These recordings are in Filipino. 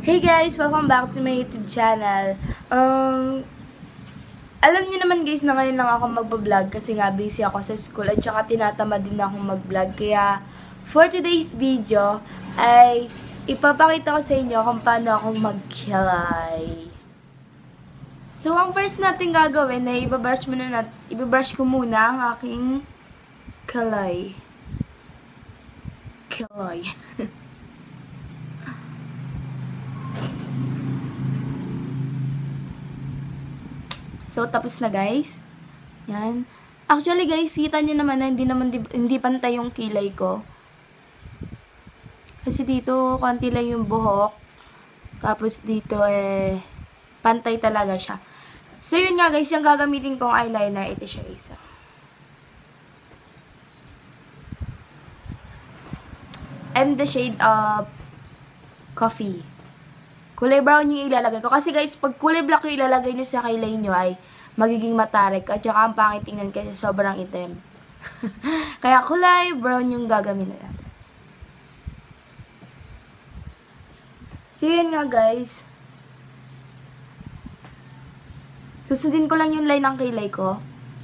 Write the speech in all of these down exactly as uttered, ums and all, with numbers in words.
Hey guys! Welcome back to my YouTube channel. Um, alam niyo naman guys na ngayon lang ako magbablog kasi nga busy ako sa school at saka tinatamad din akong mag-vlog. Kaya for today's video ay ipapakita ko sa inyo kung paano ako magkilay. So ang first natin gagawin ay ibabrush muna nat ibabrush ko muna ang aking kilay. Kilay. So, tapos na guys. Yan. Actually guys, kita nyo naman na hindi naman hindi pantay yung kilay ko. Kasi dito, konti lang yung buhok. Tapos dito, eh, pantay talaga siya. So, yun nga guys, yung gagamitin kong eyeliner, ito siya guys. I'm the shade of coffee. Kulay brown yung ilalagay ko. Kasi guys, pag kulay black yung ilalagay nyo sa kilay nyo ay magiging matarik. At saka ang pangit tingnan kasi sobrang itim. Kaya kulay brown yung gagamitin natin. So yun nga guys. Susundin ko lang yung line ng kilay ko.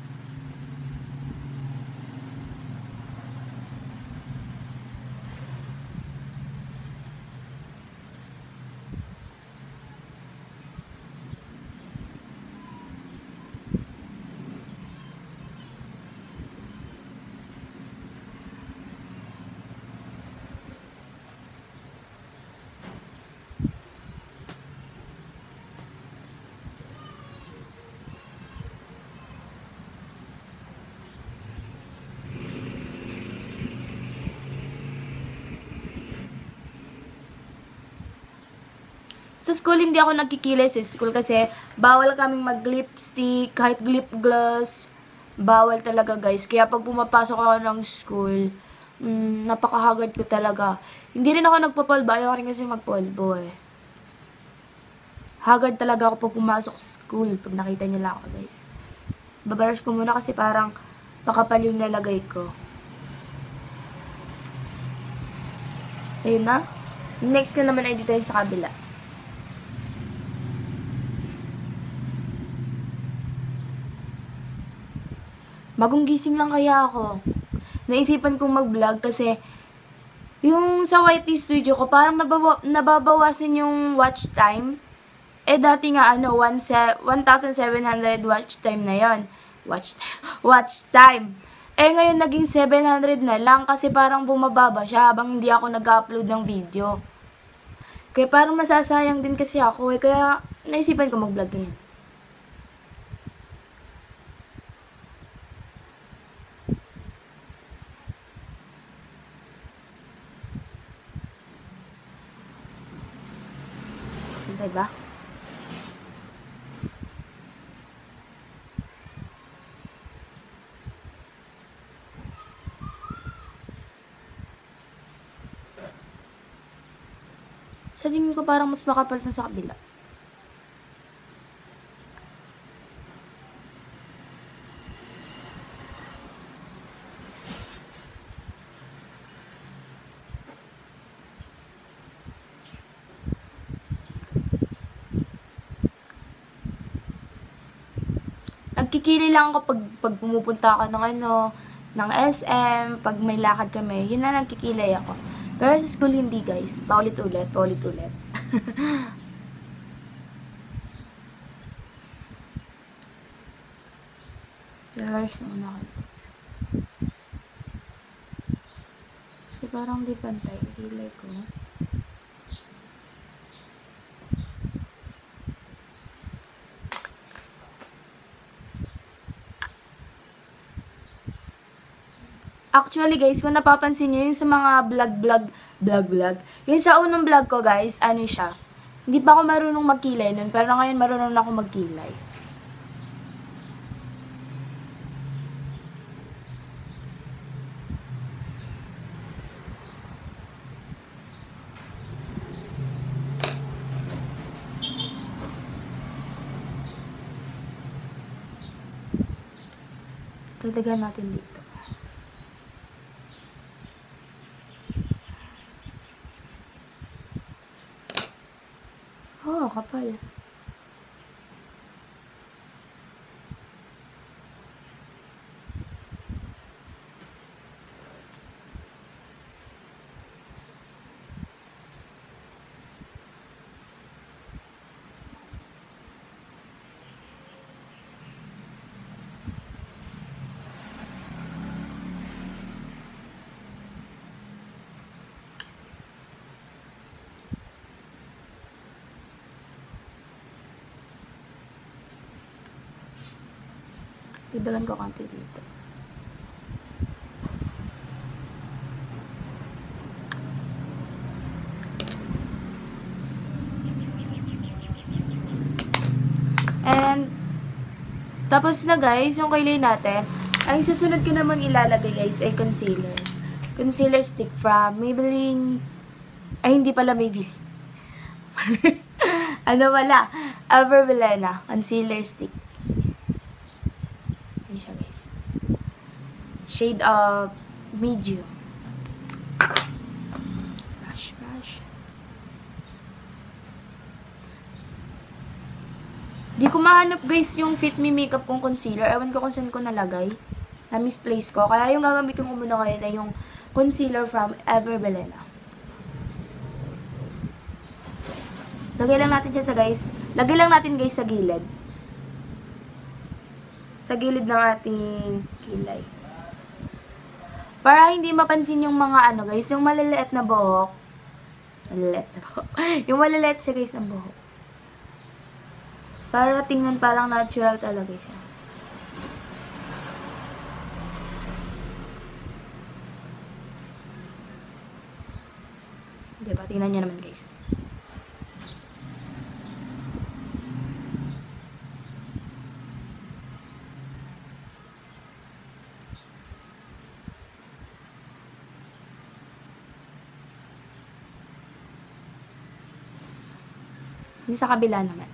Sa school, hindi ako nagkikilay sa school kasi bawal kaming mag-lipstick, kahit lip gloss. Bawal talaga guys. Kaya pag pumapasok ako ng school, mm, napakahagard ko talaga. Hindi rin ako nagpapolvo. Ayaw rin kasi magpolvo eh. Haggard talaga ako pag pumasok sa school. Pag nakita niyo lang ako guys. Babrush ko muna kasi parang pakapal yung nalagay ko. So yun na. Next ko naman ay dito yung sa kabila. Bagong gising lang kaya ako. Naisipan kong mag-vlog kasi yung sa Y T Studio ko parang nabawa, nababawasan yung watch time. Eh dati nga ano, one thousand seven hundred watch time na yon. Watch time. Watch time. Eh ngayon naging seven hundred na lang kasi parang bumababa siya habang hindi ako nag-upload ng video. Kaya parang nasasayang din kasi ako eh. Kaya naisipan ko mag-vlog ngayon. Diba? Sa tingin ko parang mas makapal na sa kabila. Nagkikili lang ako pag, pag pumupunta ako ng ano, ng S M, pag may lakad kami, yun na nagkikilay ako. Pero sa school hindi guys, paulit-ulit, paulit-ulit. Flash na muna ako. Kasi parang di pantay, kilay ko. Actually guys, kung napapansin nyo, yung sa mga vlog-vlog, vlog-vlog, yung sa unang vlog ko guys, ano siya, hindi pa ako marunong magkilay nun, pero ngayon marunong na ako magkilay. Tatagan natin dito. Oh, kapal. Tidagan ko konti dito. And, tapos na guys, yung kilay natin. Ang susunod ko naman ilalagay guys ay concealer. Concealer stick from Maybelline. Ay, hindi pala Maybelline. Ano wala? Everbelena. Concealer stick. Ayan siya guys. Shade of medium. Brush, brush. Di ko mahanap guys yung Fit Me Makeup kong concealer. Ewan ko kung saan ko nalagay. Na-misplace ko. Kaya yung gagamitin ko muna ngayon ay yung concealer from Everbelena. Lagay lang natin siya sa guys. Lagay lang natin guys sa gilid. Sa gilid ng ating kilay. Para hindi mapansin yung mga ano guys, yung maliliit na buhok. Maliliit na buhok. Yung maliliit siya guys ng buhok. Para tingnan parang natural talaga siya. Diba? Tingnan nyo naman guys. Hindi sa kabila naman.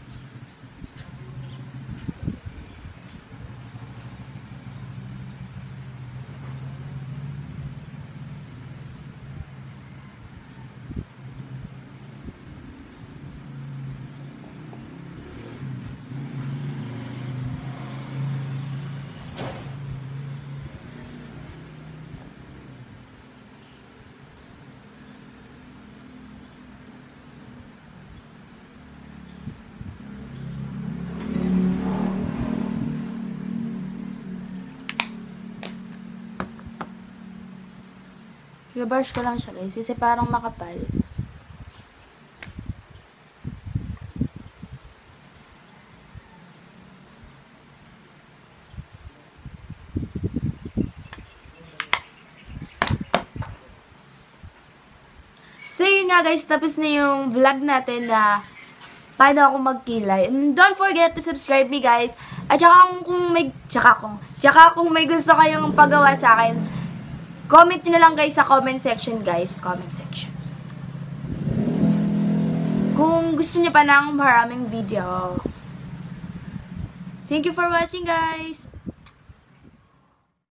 I-brush ko lang siya guys, kasi parang makapal. So yun nga guys, tapos na yung vlog natin na paano ako magkilay. And don't forget to subscribe me guys. At saka kung may, tsaka kung, tsaka kung may gusto kayong pagawa sa akin, comment nyo na lang guys sa comment section guys. Comment section. Kung gusto nyo pa ng maraming video. Thank you for watching guys.